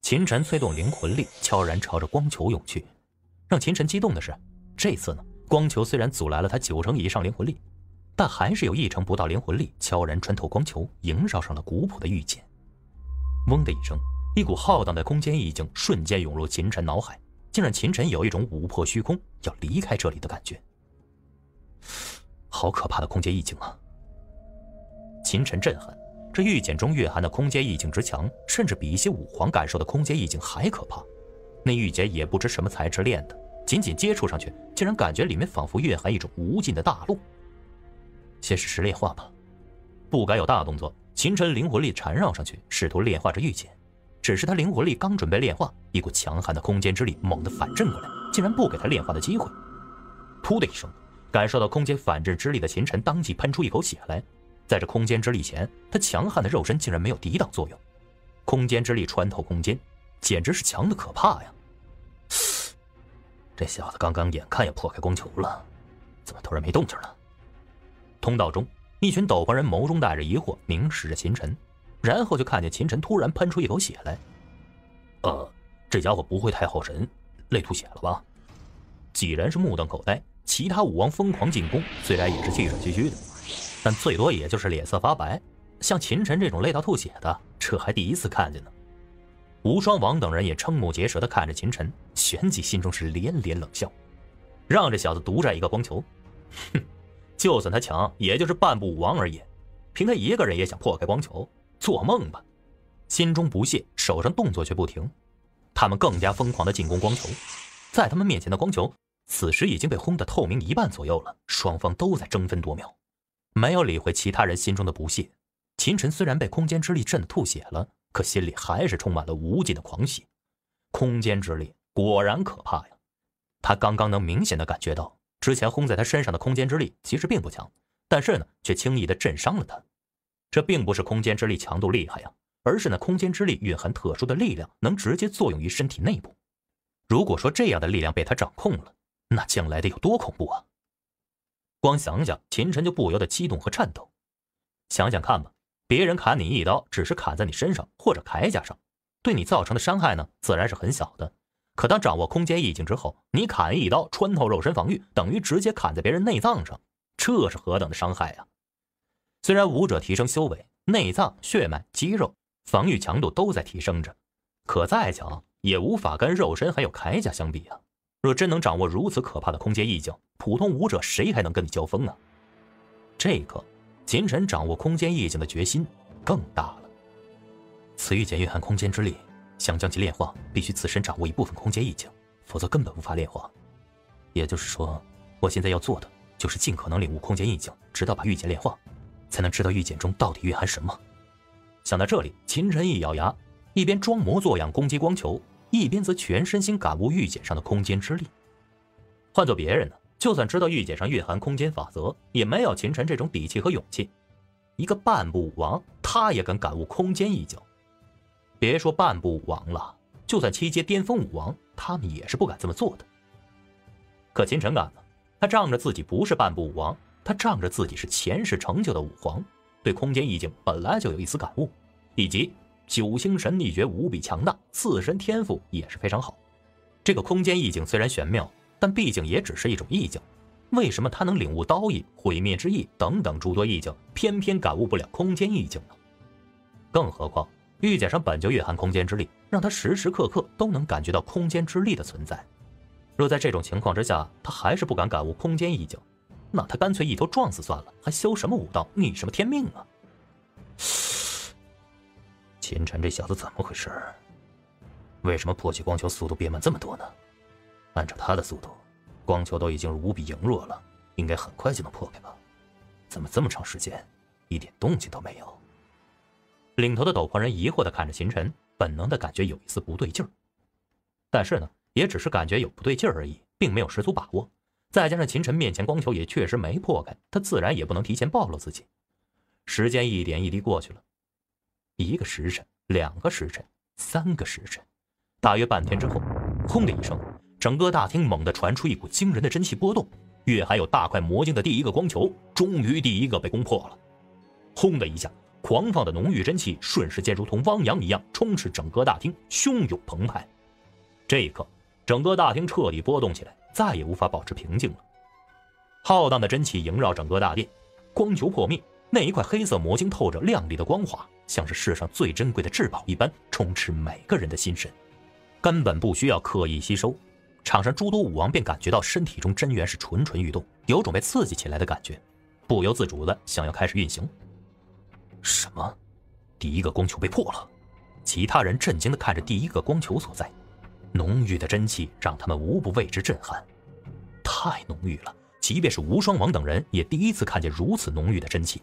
秦晨催动灵魂力，悄然朝着光球涌去。让秦晨激动的是，这次呢，光球虽然阻拦了他90%以上灵魂力，但还是有1成不到灵魂力悄然穿透光球，萦绕上了古朴的玉简。嗡的一声，一股浩荡的空间意境瞬间涌入秦晨脑海，竟让秦晨有一种舞破虚空要离开这里的感觉。好可怕的空间意境啊！秦晨震撼，这玉简中蕴含的空间意境之强，甚至比一些武皇感受的空间意境还可怕。那玉简也不知什么材质炼的，仅仅接触上去，竟然感觉里面仿佛蕴含一种无尽的大陆。先试试炼化吧。不敢有大动作，秦晨灵魂力缠绕上去，试图炼化这玉简。只是他灵魂力刚准备炼化，一股强悍的空间之力猛地反震过来，竟然不给他炼化的机会。噗的一声，感受到空间反震之力的秦晨当即喷出一口血来。在这空间之力前，他强悍的肉身竟然没有抵挡作用。空间之力穿透空间，简直是强的可怕呀！这小子刚刚眼看要破开光球了，怎么突然没动静了？通道中，一群斗篷人眸中带着疑惑凝视着秦晨，然后就看见秦晨突然喷出一口血来。这家伙不会太耗神，累吐血了吧？几人是目瞪口呆，其他武王疯狂进攻，虽然也是气喘吁吁的，但最多也就是脸色发白。像秦晨这种累到吐血的，这还第一次看见呢。无双王等人也瞠目结舌地看着秦晨，旋即心中是连连冷笑，让这小子独占一个光球，哼，就算他强，也就是半步武王而已，凭他一个人也想破开光球，做梦吧！心中不屑，手上动作却不停。他们更加疯狂地进攻光球，在他们面前的光球此时已经被轰得透明1半左右了，双方都在争分夺秒。没有理会其他人心中的不屑，秦晨虽然被空间之力震得吐血了，可心里还是充满了无尽的狂喜。空间之力果然可怕呀！他刚刚能明显地感觉到，之前轰在他身上的空间之力其实并不强，但是呢，却轻易地震伤了他。这并不是空间之力强度厉害呀，而是那空间之力蕴含特殊的力量，能直接作用于身体内部。如果说这样的力量被他掌控了，那将来得有多恐怖啊！光想想，秦晨就不由得激动和颤抖。想想看吧，别人砍你一刀，只是砍在你身上或者铠甲上，对你造成的伤害呢，自然是很小的。可当掌握空间意境之后，你砍一刀穿透肉身防御，等于直接砍在别人内脏上，这是何等的伤害啊！虽然武者提升修为，内脏、血脉、肌肉防御强度都在提升着，可再强也无法跟肉身还有铠甲相比啊！若真能掌握如此可怕的空间意境，普通武者谁还能跟你交锋啊？这一刻，秦晨掌握空间意境的决心更大了。此玉简蕴含空间之力，想将其炼化，必须自身掌握一部分空间意境，否则根本无法炼化。也就是说，我现在要做的就是尽可能领悟空间意境，直到把玉简炼化，才能知道玉简中到底蕴含什么。想到这里，秦晨一咬牙，一边装模作样攻击光球，一边则全身心感悟玉简上的空间之力。换做别人呢，就算知道玉简上蕴含空间法则，也没有秦晨这种底气和勇气。一个半步武王，他也敢感悟空间意境。别说半步武王了，就算7阶巅峰武王，他们也是不敢这么做的。可秦晨敢呢，他仗着自己不是半步武王，他仗着自己是前世成就的武皇，对空间意境本来就有一丝感悟，以及九星神秘诀无比强大，自身天赋也是非常好。这个空间意境虽然玄妙，但毕竟也只是一种意境，为什么他能领悟刀意、毁灭之意等等诸多意境，偏偏感悟不了空间意境呢？更何况玉简上本就蕴含空间之力，让他时时刻刻都能感觉到空间之力的存在。若在这种情况之下，他还是不敢感悟空间意境，那他干脆一头撞死算了，还修什么武道，逆什么天命啊？秦晨这小子怎么回事？为什么破解光球速度变慢这么多呢？按照他的速度，光球都已经无比羸弱了，应该很快就能破开吧？怎么这么长时间，一点动静都没有？领头的斗篷人疑惑地看着秦晨，本能地感觉有一丝不对劲儿。但是呢，也只是感觉有不对劲儿而已，并没有十足把握。再加上秦晨面前光球也确实没破开，他自然也不能提前暴露自己。时间一点一滴过去了，1个时辰、2个时辰、3个时辰，大约半天之后，轰的一声，整个大厅猛地传出一股惊人的真气波动，约还有大块魔晶的第一个光球终于第一个被攻破了。轰的一下， 狂放的浓郁真气瞬时间如同汪洋一样充斥整个大厅，汹涌澎湃。这一刻，整个大厅彻底波动起来，再也无法保持平静了。浩荡的真气萦绕整个大殿，光球破灭，那一块黑色魔晶透着亮丽的光华，像是世上最珍贵的至宝一般，充斥每个人的心神，根本不需要刻意吸收。场上诸多武王便感觉到身体中真元是蠢蠢欲动，有种被刺激起来的感觉，不由自主的想要开始运行。什么？第一个光球被破了？其他人震惊地看着第一个光球所在，浓郁的真气让他们无不为之震撼，太浓郁了，即便是无双王等人也第一次看见如此浓郁的真气。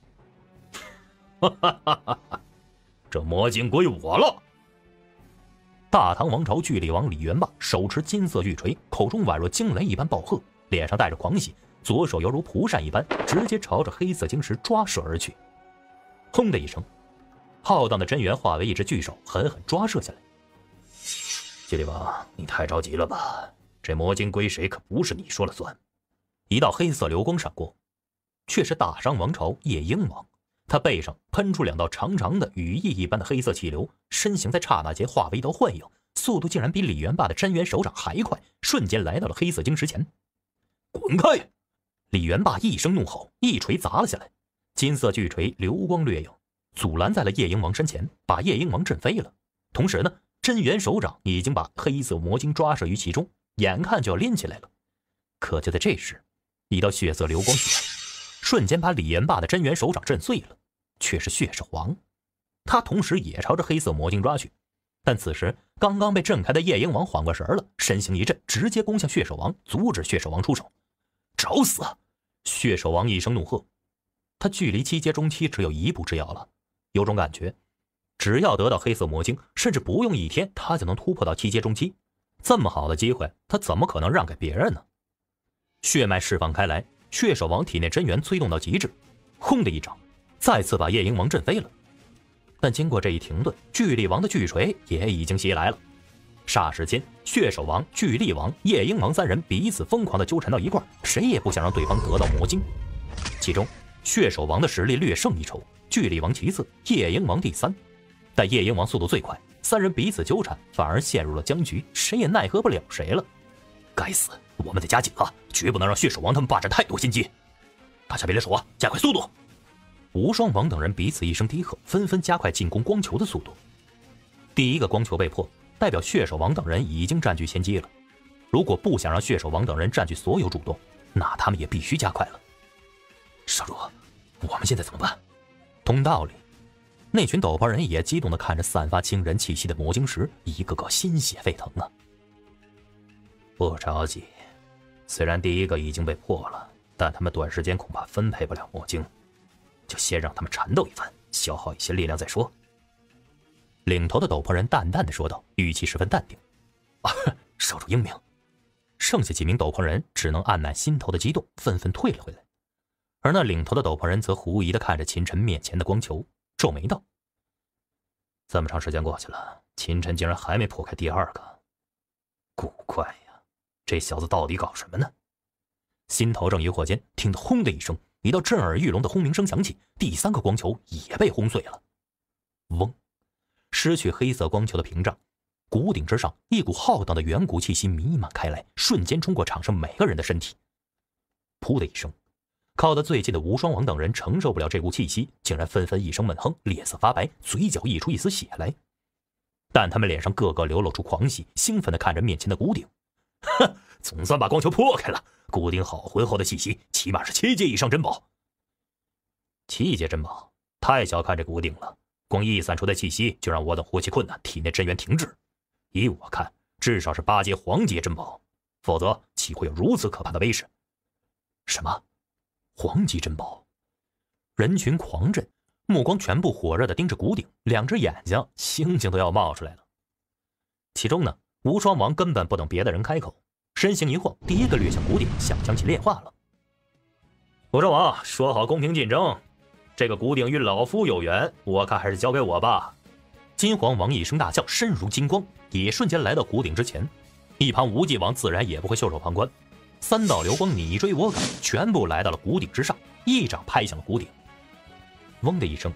这魔晶归我了！大唐王朝巨力王李元霸手持金色巨锤，口中宛若惊雷一般暴喝，脸上带着狂喜，左手犹如蒲扇一般，直接朝着黑色晶石抓射而去。轰的一声，浩荡的真元化为一只巨手，狠狠抓射下来。巨力王，你太着急了吧？这魔晶归谁可不是你说了算。一道黑色流光闪过，却是大商王朝夜鹰王。他背上喷出2道长长的羽翼一般的黑色气流，身形在刹那间化为一道幻影，速度竟然比李元霸的真元手掌还快，瞬间来到了黑色晶石前。滚开！李元霸一声怒吼，一锤砸了下来，金色巨锤流光掠影，阻拦在了夜鹰王身前，把夜鹰王震飞了。同时呢，真元手掌已经把黑色魔晶抓射于其中，眼看就要拎起来了。可就在这时，一道血色流光起来，瞬间把李元霸的真元手掌震碎了，却是血手王。他同时也朝着黑色魔晶抓去，但此时刚刚被震开的夜鹰王缓过神了，身形一震，直接攻向血手王，阻止血手王出手。找死！血手王一声怒喝，他距离7阶中期只有1步之遥了，有种感觉，只要得到黑色魔晶，甚至不用1天，他就能突破到7阶中期。这么好的机会，他怎么可能让给别人呢？血脉释放开来，血手王体内真元催动到极致，轰的一掌，再次把夜鹰王震飞了。但经过这一停顿，巨力王的巨锤也已经袭来了。霎时间，血手王、巨力王、夜鹰王3人彼此疯狂地纠缠到一块，谁也不想让对方得到魔晶。其中，血手王的实力略胜一筹，巨力王其次，夜鹰王第3。但夜鹰王速度最快，3人彼此纠缠，反而陷入了僵局，谁也奈何不了谁了。该死，我们得加紧了，绝不能让血手王他们霸占太多心机。大家别来手啊，加快速度！无双王等人彼此一声低喝，纷纷加快进攻光球的速度。第一个光球被破，代表血手王等人已经占据先机了。如果不想让血手王等人占据所有主动，那他们也必须加快了。少主，我们现在怎么办？同道理，那群斗篷人也激动地看着散发惊人气息的魔晶石，一个个心血沸腾啊！不着急，虽然第一个已经被破了，但他们短时间恐怕分配不了魔晶，就先让他们缠斗一番，消耗一些力量再说。领头的斗篷人淡淡的说道，语气十分淡定。少主英明。剩下几名斗篷人只能按捺心头的激动，纷纷退了回来。而那领头的斗篷人则狐疑的看着秦晨面前的光球，皱眉道：这么长时间过去了，秦晨竟然还没破开第2个，古怪呀，这小子到底搞什么呢？心头正疑惑间，听得轰的一声，一道震耳欲聋的轰鸣声响起，第3个光球也被轰碎了。嗡！失去黑色光球的屏障，谷顶之上一股浩荡的远古气息弥漫开来，瞬间冲过场上每个人的身体。噗的一声，靠得最近的无双王等人承受不了这股气息，竟然纷纷一声闷哼，脸色发白，嘴角溢出一丝血来。但他们脸上个个流露出狂喜，兴奋地看着面前的谷顶。哼，总算把光球破开了，谷顶好浑厚的气息，起码是7阶以上珍宝。7阶珍宝，太小看这谷顶了，光溢散出的气息就让我等呼吸困难，体内真元停滞。依我看，至少是8阶黄阶珍宝，否则岂会有如此可怕的威势？什么？黄级珍宝？人群狂震，目光全部火热地盯着谷顶，2只眼睛星星都要冒出来了。其中呢，无双王根本不等别的人开口，身形一晃，第一个掠向谷顶，想将其炼化了。无双王，说好公平竞争，这个谷顶与老夫有缘，我看还是交给我吧。金黄王一声大叫，身如金光，也瞬间来到谷顶之前。一旁无忌王自然也不会袖手旁观，3道流光你追我赶，全部来到了谷顶之上，一掌拍向了谷顶。嗡的一声，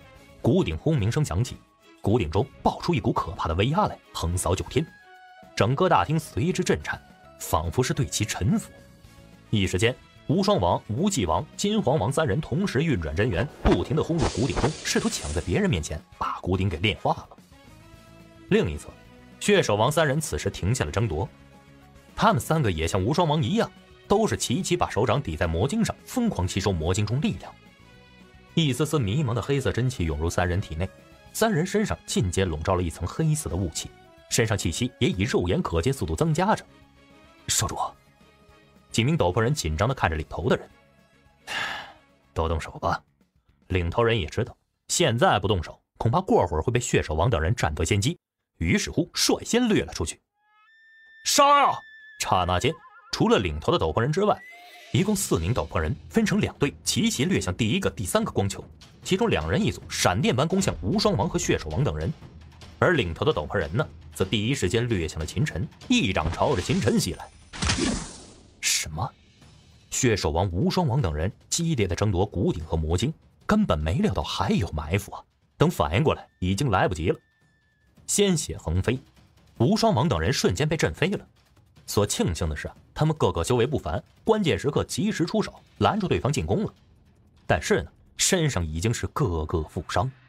鼓鼎轰鸣声响起，鼓鼎中爆出一股可怕的威压来，横扫九天。整个大厅随之震颤，仿佛是对其臣服。一时间，无双王、无忌王、金黄王三人同时运转真元，不停地轰入鼓鼎中，试图抢在别人面前把鼓鼎给炼化了。另一侧，血手王三人此时停下了争夺，他们三个也像无双王一样，都是齐齐把手掌抵在魔晶上，疯狂吸收魔晶中力量。一丝丝迷茫的黑色真气涌入三人体内，三人身上尽皆笼罩了一层黑色的雾气，身上气息也以肉眼可见速度增加着。少主，几名斗篷人紧张地看着领头的人。都动手吧。领头人也知道，现在不动手，恐怕过会儿会被血手王等人占得先机，于是乎率先掠了出去。杀呀！刹那间，除了领头的斗篷人之外，一共4名斗篷人分成2队，齐齐掠向第1个、第3个光球，其中2人一组，闪电般攻向无双王和血手王等人。而领头的斗篷人呢，则第一时间掠向了秦晨，一掌朝着秦晨袭来。什么？血手王、无双王等人激烈的争夺鼓鼎和魔晶，根本没料到还有埋伏啊！等反应过来，已经来不及了。鲜血横飞，无双王等人瞬间被震飞了。所庆幸的是，他们个个修为不凡，关键时刻及时出手，拦住对方进攻了。但是呢，身上已经是个个负伤。